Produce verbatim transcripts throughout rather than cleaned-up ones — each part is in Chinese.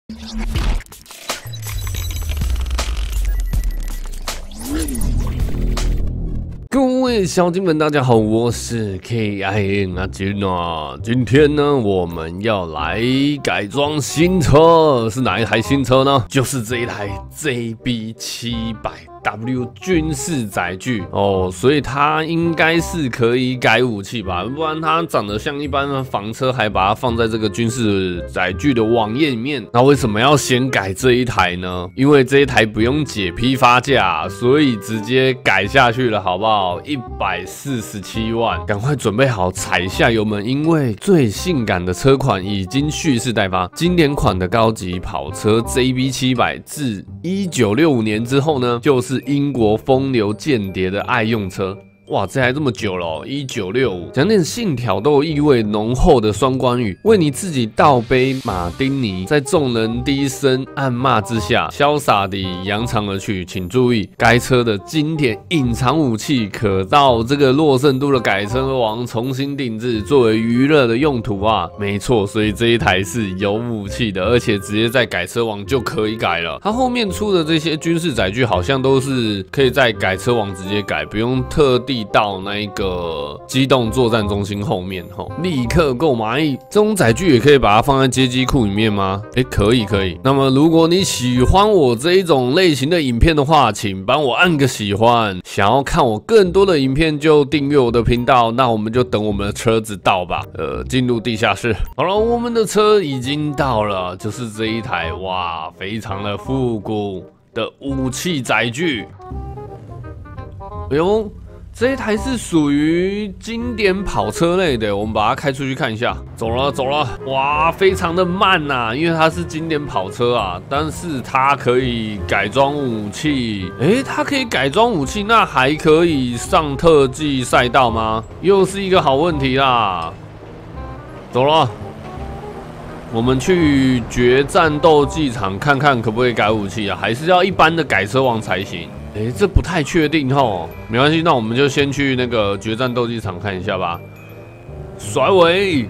各位小弟们，大家好，我是 K I N 阿金啊。今天呢，我们要来改装新车，是哪一台新车呢？就是这一台 J B 七百 W 军事载具哦，所以它应该是可以改武器吧，不然它长得像一般的房车，还把它放在这个军事载具的网页里面。那为什么要先改这一台呢？因为这一台不用解批发价，所以直接改下去了，好不好？一百四十七万，赶快准备好踩下油门，因为最性感的车款已经蓄势待发。经典款的高级跑车 J B 七百自一九六五年之后呢，就是是英国风流间谍的爱用车。哇，这还这么久了哦，一九六五，讲点信挑逗意味浓厚的双关语，为你自己倒杯马丁尼，在众人低声暗骂之下，潇洒地扬长而去。请注意，该车的经典隐藏武器可到这个洛圣都的改车王重新定制，作为娱乐的用途啊。没错，所以这一台是有武器的，而且直接在改车王就可以改了。它后面出的这些军事载具好像都是可以在改车王直接改，不用特地到那个机动作战中心后面吼，立刻购买。这种载具也可以把它放在街机库里面吗？哎，可以可以。那么如果你喜欢我这一种类型的影片的话，请帮我按个喜欢。想要看我更多的影片，就订阅我的频道。那我们就等我们的车子到吧。呃，进入地下室。好了，我们的车已经到了，就是这一台哇，非常的复古的武器载具。哎呦！这一台是属于经典跑车类的，我们把它开出去看一下。走了走了，哇，非常的慢呐、啊，因为它是经典跑车啊，但是它可以改装武器。诶，它可以改装武器，那还可以上特技赛道吗？又是一个好问题啦。走了，我们去决战斗技场看看可不可以改武器啊？还是要一般的改车王才行？哎，这不太确定吼，没关系，那我们就先去那个决战斗技场看一下吧。甩尾，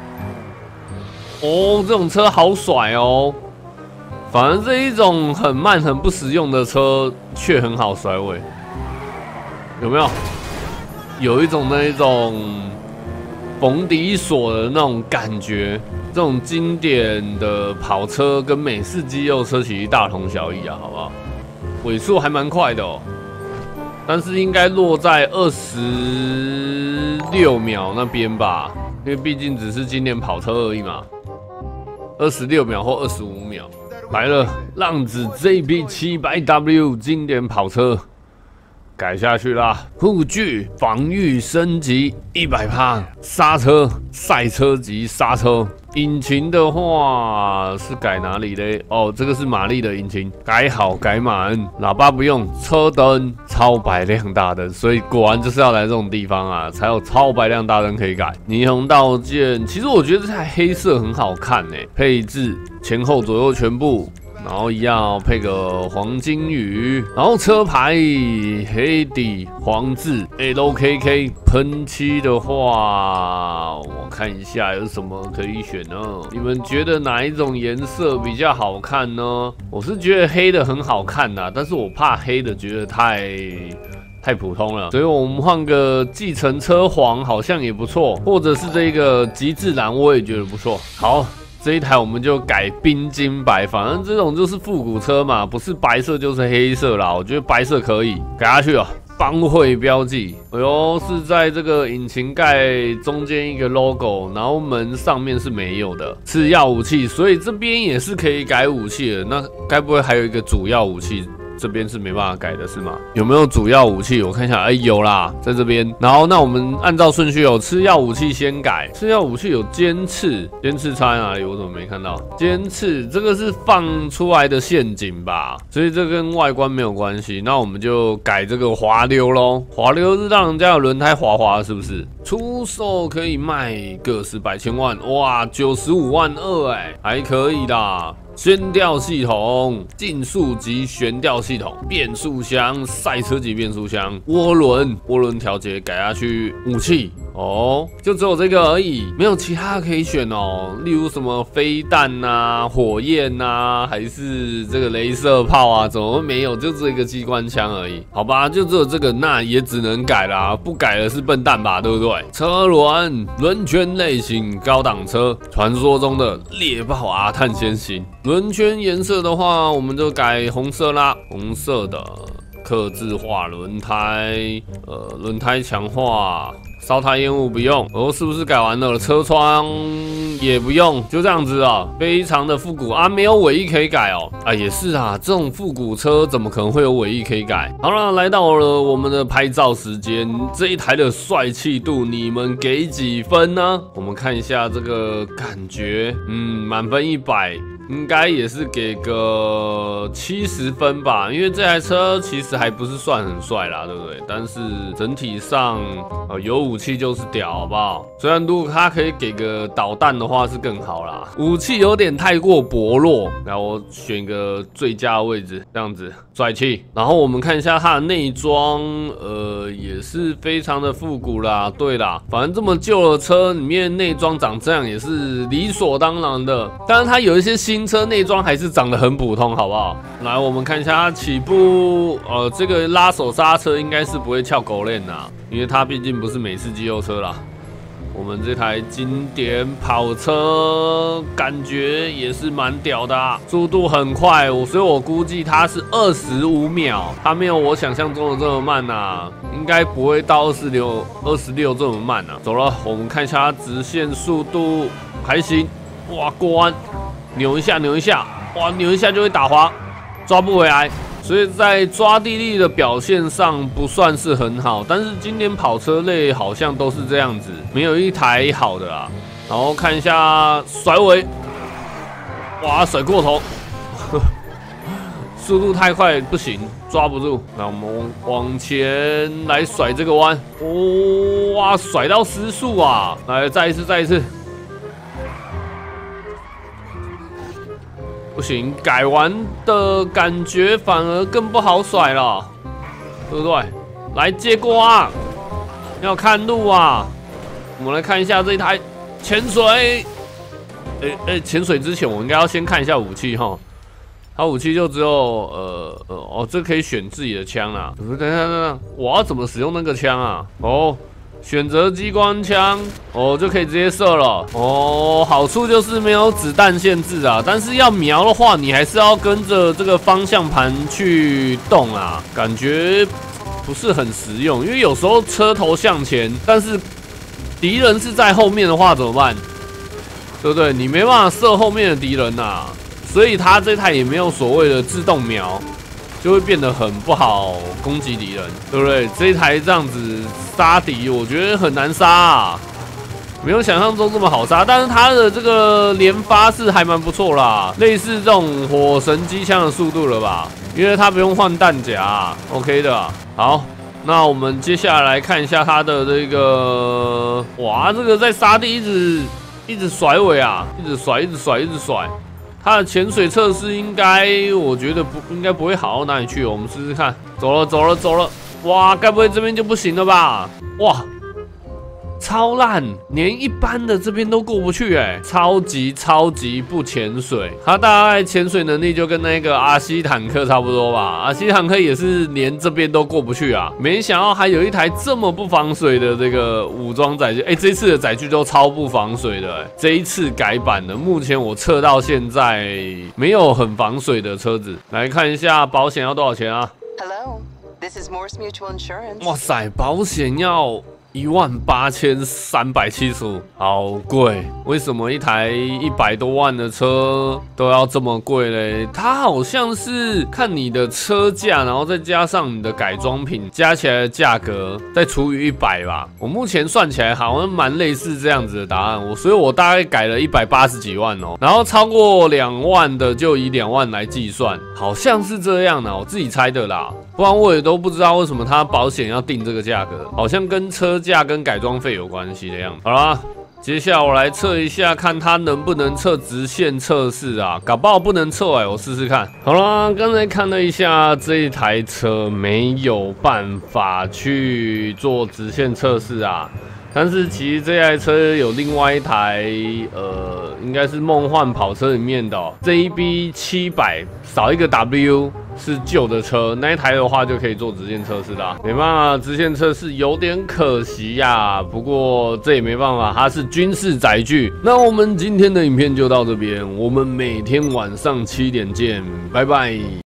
哦，这种车好甩哦。反而这一种很慢、很不实用的车却很好甩尾，有没有？有一种那一种冯迪索的那种感觉。这种经典的跑车跟美式肌肉车其实大同小异啊，好不好？尾速还蛮快的哦，但是应该落在二十六秒那边吧，因为毕竟只是经典跑车而已嘛。二十六秒或二十五秒，来了，浪子 J B 七百 W 经典跑车。改下去啦，护具防御升级 百分之百， 刹车赛车级刹车。引擎的话是改哪里嘞？哦，这个是马力的引擎，改好改满。喇叭不用，车灯超白亮大灯，所以果然就是要来这种地方啊，才有超白亮大灯可以改。霓虹道件，其实我觉得这台黑色很好看诶，配置前后左右全部。然后一样配个黄金鱼，然后车牌黑底黄字 L K K。喷漆的话，我看一下有什么可以选呢？你们觉得哪一种颜色比较好看呢？我是觉得黑的很好看呐、啊，但是我怕黑的觉得太太普通了，所以我们换个计程车黄好像也不错，或者是这个极致蓝我也觉得不错。好。这一台我们就改冰金白，反正这种就是复古车嘛，不是白色就是黑色啦。我觉得白色可以改下去哦。帮会标记，哎呦，是在这个引擎盖中间一个 logo， 然后门上面是没有的。次要武器，所以这边也是可以改武器的。那该不会还有一个主要武器？这边是没办法改的，是吗？有没有主要武器？我看一下，哎，有啦，在这边。然后，那我们按照顺序，有次要武器先改。次要武器有尖刺，尖刺插在哪里？我怎么没看到？尖刺这个是放出来的陷阱吧？所以这跟外观没有关系。那我们就改这个滑溜咯。滑溜是让人家有轮胎滑滑，是不是？出售可以卖个十百千万，哇，九十五万二，哎，还可以啦。悬吊系统、竞速级悬吊系统、变速箱、赛车级变速箱、涡轮、涡轮调节改下去。武器哦，就只有这个而已，没有其他的可以选哦。例如什么飞弹呐、火焰呐，还是这个雷射炮啊，怎么会没有？就这个机关枪而已，好吧，就只有这个，那也只能改啦，不改的是笨蛋吧，对不对？车轮轮圈类型高档车，传说中的猎豹阿探先行。轮圈颜色的话，我们就改红色啦，红色的。客制化轮胎，呃，轮胎强化，烧胎烟雾不用。哦，是不是改完了？车窗也不用，就这样子啊，非常的复古啊，没有尾翼可以改哦。啊，也是啊，这种复古车怎么可能会有尾翼可以改？好了，来到了我们的拍照时间，这一台的帅气度你们给几分呢？我们看一下这个感觉，嗯，满分一百。应该也是给个七十分吧，因为这台车其实还不是算很帅啦，对不对？但是整体上，呃，有武器就是屌，好不好？虽然如果它可以给个导弹的话是更好啦，武器有点太过薄弱。然后我选个最佳的位置，这样子帅气。然后我们看一下它的内装，呃，也是非常的复古啦。对啦，反正这么旧的车里面内装长这样也是理所当然的。当然它有一些新。新车内装还是长得很普通，好不好？来，我们看一下它起步，呃，这个拉手刹车应该是不会翘狗链啦，因为它毕竟不是美式肌肉车啦。我们这台经典跑车感觉也是蛮屌的、啊，速度很快，所以我估计它是二十五秒，它没有我想象中的这么慢啊，应该不会到二十六、二十六这么慢啊。走了，我们看一下它直线速度还行，哇，过弯。扭一下，扭一下，哇，扭一下就会打滑，抓不回来，所以在抓地力的表现上不算是很好。但是今年跑车类好像都是这样子，没有一台好的啦。然后看一下甩尾，哇，甩过头，速度太快不行，抓不住。那我们往前来甩这个弯，哦，哇，甩到失速啊！来，再一次，再一次。不行，改完的感觉反而更不好甩了，对不对？来接过啊，要看路啊。我们来看一下这一台潜水。哎哎，潜水之前我应该要先看一下武器哈。它武器就只有呃呃哦，这可以选自己的枪啦。等一下等一下，我要怎么使用那个枪啊？哦。选择机关枪哦，就可以直接射了哦。好处就是没有子弹限制啊，但是要瞄的话，你还是要跟着这个方向盘去动啊，感觉不是很实用。因为有时候车头向前，但是敌人是在后面的话怎么办？对不对？你没办法射后面的敌人呐，所以它这台也没有所谓的自动瞄。就会变得很不好攻击敌人，对不对？这一台这样子杀敌，我觉得很难杀啊，没有想象中这么好杀。但是它的这个连发是还蛮不错啦，类似这种火神机枪的速度了吧？因为它不用换弹夹、啊、，OK 的、啊。好，那我们接下来看一下它的这个，哇，这个在沙地一直一直甩尾啊，一直甩，一直甩，一直甩。它的潜水测试应该，我觉得不应该不会好到哪里去、哦。我们试试看，走了走了走了，哇，该不会这边就不行了吧？哇，超烂，连一般的这边都过不去哎、欸，超级超级不潜水。它大概潜水能力就跟那个阿西坦克差不多吧。阿西坦克也是连这边都过不去啊，没想到还有一台这么不防水的这个武装载具。哎、欸，这次的载具都超不防水的、欸，这一次改版的，目前我测到现在没有很防水的车子。来看一下保险要多少钱啊 ？Hello, this is Morse Mutual Insurance。 哇塞，保险要一万八千三百七十五，好贵！为什么一台一百多万的车都要这么贵嘞？它好像是看你的车价，然后再加上你的改装品，加起来的价格再除以一百吧。我目前算起来好像蛮类似这样子的答案，我所以我大概改了一百八十几万哦。然后超过两万的就以两万来计算，好像是这样的，我自己猜的啦。不然我也都不知道为什么它保险要定这个价格，好像跟车价跟改装费有关系的样子。好啦，接下来我来测一下，看它能不能测直线测试啊，搞不好不能测哎、欸，我试试看。好啦，刚才看了一下这一台车没有办法去做直线测试啊， 但是其实这台车有另外一台，呃，应该是梦幻跑车里面的、哦、J B 七百，少一个 W 是旧的车，那一台的话就可以做直线测试啦。没办法，直线测试有点可惜呀、啊。不过这也没办法，它是军事载具。那我们今天的影片就到这边，我们每天晚上七点见，拜拜。